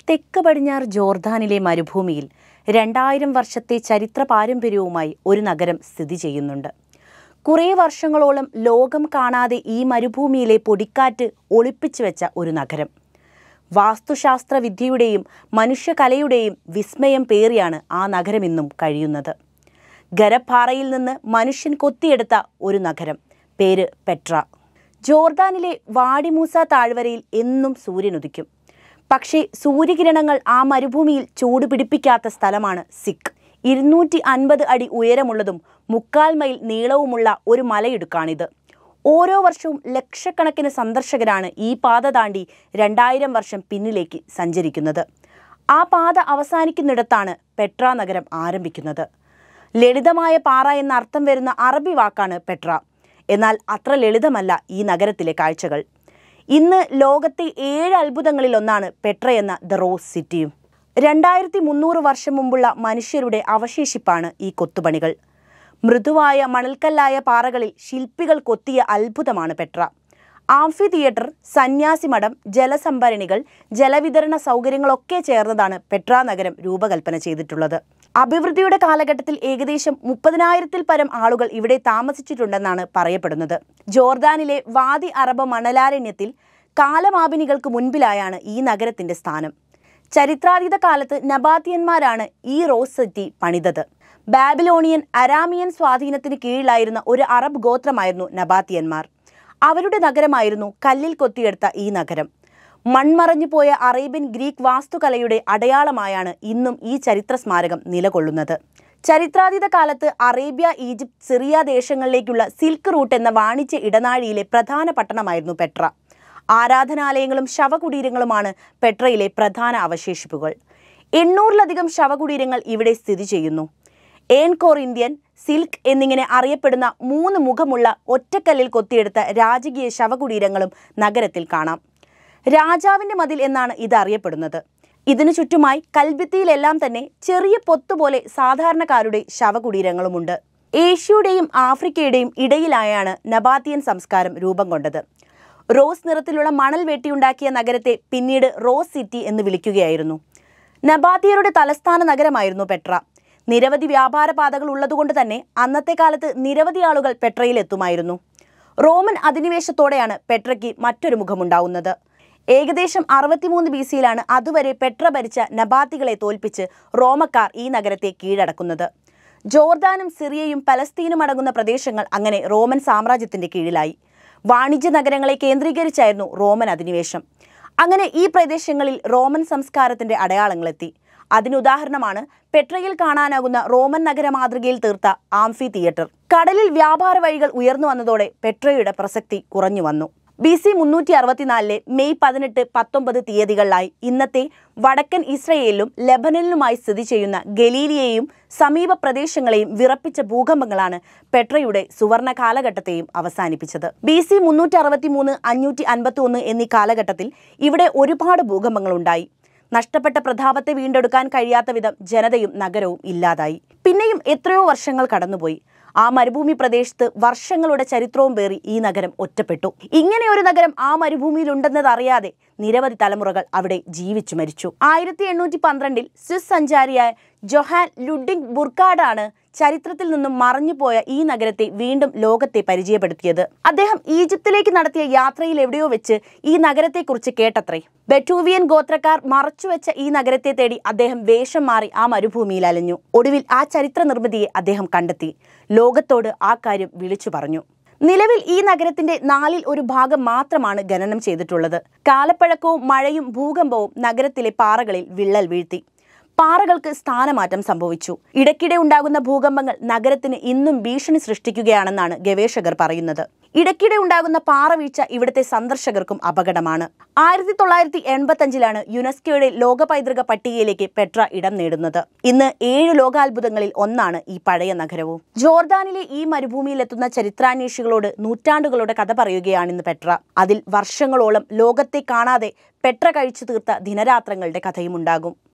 തെക്ക് പടിഞ്ഞാറ് ജോർദാനിലെ മരുഭൂമിയിൽ 2000 വർഷത്തെ ചരിത്ര പാരമ്പര്യവുമായി ഒരു നഗരം സ്ഥിതി ചെയ്യുന്നുണ്ട്. കുറേ വർഷങ്ങളോളം ലോകം കാണാതെ ഈ മരുഭൂമിയിലെ പൊടിക്കാറ്റ് ഒളിപ്പിച്ചു വെച്ച ഒരു നഗരം. വാസ്തുശാസ്ത്ര വിദ്യയുടെയും മനുഷ്യകലയുടെയും വിസ്മയം പേറിയാണ് ആ നഗരം ഇന്നും കഴിയുന്നത്. ഗരപ്പാറയിൽ നിന്ന് മനുഷ്യൻ കൊത്തിയെടുത്ത ഒരു നഗരം, പേര് പെട്ര. ജോർദാനിലെ വാഡി മൂസ താഴ്വരയിൽ എന്നും സൂര്യനുദിക്കും. പക്ഷേ സൂര്യകിരണങ്ങൾ ആ മരുഭൂമിയിൽ ചൂട് പിടിപ്പിക്കാത്ത സ്ഥലമാണ് സിക്ക്. 250 അടി ഉയരമുള്ളതും 3/4 മൈൽ നീളവുമുള്ള ഒരു മലയിടുക്കാണിത്. ഓരോ വർഷവും ലക്ഷക്കണക്കിന് സന്ദർശകരാണ് ഈ പാത താണ്ടി 2000 വർഷം പിന്നിലേക്ക് സഞ്ചരിക്കുന്നത്. ആ പാത അവസാനിക്കുന്നിടത്താണ് പെട്ര നഗരം ആരംഭിക്കുന്നത്. ലളിതമായ പാറ എന്ന അർത്ഥം വരുന്ന അറബി വാക്കാണ് പെട്ര. എന്നാൽ അത്ര ലളിതമല്ല ഈ നഗരത്തിലെ കാഴ്ചകൾ. ഇന്ന് ലോകത്തെ 7 അത്ഭുതങ്ങളിലൊന്നാണ് പെട്ര എന്ന ദ റോസ് സിറ്റിയും. 2300 വർഷം മുമ്പുള്ള മനുഷ്യരുടെ അവശേഷിപ്പാണ് ഈ കൊത്തുപണികൾ. മൃദുവായ മണൽക്കല്ലായ പാറകളിൽ ശില്പികൾ കൊത്തിയ അത്ഭുതമാണ് പെട്ര. ആംഫി തിയേറ്റർ, സന്യാസി മഠം, ജലസംഭരണികൾ, ജലവിതരണ സൗകര്യങ്ങളൊക്കെ ചേർന്നതാണ് പെട്ര നഗരം രൂപകൽപ്പന ചെയ്തിട്ടുള്ളത്. അഭിവൃദ്ധിയുടെ കാലഘട്ടത്തിൽ ഏകദേശം 30,000-ൽ പരം ആളുകൾ ഇവിടെ താമസിച്ചിട്ടുണ്ടെന്നാണ് പറയപ്പെടുന്നത്. ജോർദാനിലെ വാദി അറബ് മണലാരണ്യത്തിൽ കാലമാപിനികൾക്ക് മുൻപിലായാണ് ഈ നഗരത്തിന്റെ സ്ഥാനം. ചരിത്രാതീത കാലത്ത് നബാത്തിയന്മാരാണ് ഈ റോസ് സിറ്റി പണിതത്. ബാബിലോണിയൻ, അരാമിയൻ സ്വാധീനത്തിന് കീഴിലായിരുന്ന ഒരു അറബ് ഗോത്രമായിരുന്നു നബാത്തിയന്മാർ. അവരുടെ നഗരമായിരുന്നു കല്ലിൽ കൊത്തിയെടുത്ത ഈ നഗരം. മൺമറഞ്ഞു പോയ അറേബ്യൻ ഗ്രീക്ക് വാസ്തുകലയുടെ അടയാളമായാണ് ഇന്നും ഈ ചരിത്ര സ്മാരകം നിലകൊള്ളുന്നത്. ചരിത്രാതീത കാലത്ത് അറേബ്യ, ഈജിപ്ത്, സിറിയ ദേശങ്ങളിലേക്കുള്ള സിൽക്ക് റൂട്ട് എന്ന വാണിജ്യ ഇടനാഴിയിലെ പ്രധാന പട്ടണമായിരുന്നു പെട്ര. ആരാധനാലയങ്ങളും ശവകുടീരങ്ങളുമാണ് പെട്രയിലെ പ്രധാന അവശേഷിപ്പുകൾ. 800-ലധികം ശവകുടീരങ്ങൾ ഇവിടെ സ്ഥിതി ചെയ്യുന്നു. ഏൻകോർ ഇന്ത്യൻ, സിൽക്ക് എന്നിങ്ങനെ അറിയപ്പെടുന്ന 3 മുഖമുള്ള ഒറ്റക്കല്ലിൽ കൊത്തിയെടുത്ത രാജകീയ ശവകുടീരങ്ങളും നഗരത്തിൽ കാണാം. രാജാവിന്റെ മതിൽ എന്നാണ് ഇത് അറിയപ്പെടുന്നത്. ഇതിനു ചുറ്റുമായി കൽഭിത്തിയിലെല്ലാം തന്നെ ചെറിയ പൊത്തുപോലെ സാധാരണക്കാരുടെ ശവകുടീരങ്ങളുമുണ്ട്. ഏഷ്യയുടെയും ആഫ്രിക്കയുടെയും ഇടയിലായാണ് നബാത്തിയൻ സംസ്കാരം രൂപം കൊണ്ടത്. റോസ് നിറത്തിലുള്ള മണൽ വെട്ടിയുണ്ടാക്കിയ നഗരത്തെ പിന്നീട് റോസ് സിറ്റി എന്ന് വിളിക്കുകയായിരുന്നു. നബാത്തിയരുടെ തലസ്ഥാന നഗരമായിരുന്നു പെട്ര. നിരവധി വ്യാപാര പാതകൾ ഉള്ളതുകൊണ്ട് തന്നെ അന്നത്തെ കാലത്ത് നിരവധി ആളുകൾ പെട്രയിൽ എത്തുമായിരുന്നു. റോമൻ അധിനിവേശത്തോടെയാണ് പെട്രയ്ക്ക് മറ്റൊരു മുഖമുണ്ടാവുന്നത്. ഏകദേശം 63 BC-യിലാണ് അതുവരെ പെട്ര ഭരിച്ച നബാത്തികളെ തോൽപ്പിച്ച് റോമക്കാർ ഈ നഗരത്തെ കീഴടക്കുന്നത്. ജോർദാനും സിറിയയും പലസ്തീനും അടങ്ങുന്ന പ്രദേശങ്ങൾ അങ്ങനെ റോമൻ സാമ്രാജ്യത്തിന്റെ കീഴിലായി. വാണിജ്യ നഗരങ്ങളെ കേന്ദ്രീകരിച്ചായിരുന്നു റോമൻ അധിനിവേശം. അങ്ങനെ ഈ പ്രദേശങ്ങളിൽ റോമൻ സംസ്കാരത്തിന്റെ അടയാളങ്ങളെത്തി. അതിനുദാഹരണമാണ് പെട്രയിൽ കാണാനാകുന്ന റോമൻ നഗര മാതൃകയിൽ തീർത്ത ആംഫി തിയേറ്റർ. കടലിൽ വ്യാപാര വഴികൾ ഉയർന്നു വന്നതോടെ പെട്രയുടെ പ്രസക്തി കുറഞ്ഞു വന്നു. BC 364 മെയ് 18, 19 തീയതികളിലായി ഇന്നത്തെ വടക്കൻ ഇസ്രയേലിലും ലെബനനിലുമായി സ്ഥിതി ചെയ്യുന്ന ഗലീലിയെയും സമീപ പ്രദേശങ്ങളെയും വിറപ്പിച്ച ഭൂകമ്പങ്ങളാണ് പെട്രയുടെ സുവർണ കാലഘട്ടത്തെയും അവസാനിപ്പിച്ചത്. BC 363, 551 എന്നീ കാലഘട്ടത്തിൽ ഇവിടെ ഒരുപാട് ഭൂകമ്പങ്ങളുണ്ടായി. നഷ്ടപ്പെട്ട പ്രതാപത്തെ വീണ്ടെടുക്കാൻ കഴിയാത്ത വിധം ജനതയും നഗരവും ഇല്ലാതായി. പിന്നെയും എത്രയോ വർഷങ്ങൾ കടന്നുപോയി. ആ മരുഭൂമി പ്രദേശത്ത് വർഷങ്ങളുടെ ചരിത്രവും പേറി ഈ നഗരം ഒറ്റപ്പെട്ടു. ഇങ്ങനെ ഒരു നഗരം ആ മരുഭൂമിയിൽ ഉണ്ടെന്നതറിയാതെ നിരവധി തലമുറകൾ അവിടെ ജീവിച്ചു മരിച്ചു. 1812-ൽ സ്വിസ് സഞ്ചാരിയായ ജൊഹാൻ ലുഡിംഗ് ബുർക്കാർഡാണ് ചരിത്രത്തിൽ നിന്നും മറഞ്ഞുപോയ ഈ നഗരത്തെ വീണ്ടും ലോകത്തെ പരിചയപ്പെടുത്തിയത്. അദ്ദേഹം ഈജിപ്തിലേക്ക് നടത്തിയ യാത്രയിൽ എവിടെയോ വെച്ച് ഈ നഗരത്തെക്കുറിച്ച് കേട്ടത്രേ. ബെറ്റൂവിയൻ ഗോത്രക്കാർ മറച്ചുവെച്ച ഈ നഗരത്തെ തേടി അദ്ദേഹം വേഷം മാറി ആ മരുഭൂമിയിൽ അലഞ്ഞു. ഒടുവിൽ ആ ചരിത്ര നിർമ്മിതിയെ അദ്ദേഹം കണ്ടെത്തി. ലോകത്തോട് ആ കാര്യം വിളിച്ചു പറഞ്ഞു. നിലവിൽ ഈ നഗരത്തിന്റെ 4-ൽ 1 ഭാഗം മാത്രമാണ് ഖനനം ചെയ്തിട്ടുള്ളത്. കാലപ്പഴക്കവും മഴയും ഭൂകമ്പവും നഗരത്തിലെ പാറകളിൽ വിള്ളൽ വീഴ്ത്തി. പാറകൾക്ക് സ്ഥാനമാറ്റം സംഭവിച്ചു. ഇടയ്ക്കിടെ ഉണ്ടാകുന്ന ഭൂകമ്പങ്ങൾ നഗരത്തിന് ഇന്നും ഭീഷണി സൃഷ്ടിക്കുകയാണെന്നാണ് ഗവേഷകർ പറയുന്നത്. ഇടയ്ക്കിടെ ഉണ്ടാകുന്ന പാറവീഴ്ച ഇവിടുത്തെ സന്ദർശകർക്കും അപകടമാണ്. 1985-ലാണ് യുനെസ്കോയുടെ ലോക പൈതൃക പട്ടികയിലേക്ക് പെട്ര ഇടം നേടുന്നത്. ഇന്ന് 7 ലോകാത്ഭുതങ്ങളിൽ ഒന്നാണ് ഈ പഴയ നഗരവും. ജോർദാനിലെ ഈ മരുഭൂമിയിലെത്തുന്ന ചരിത്രാന്വേഷികളോട് നൂറ്റാണ്ടുകളുടെ കഥ പറയുകയാണിന്ന് പെട്ര. അതിൽ വർഷങ്ങളോളം ലോകത്തെ കാണാതെ പെട്ര കഴിച്ചു തീർത്ത ദിനരാത്രങ്ങളുടെ കഥയും ഉണ്ടാകും.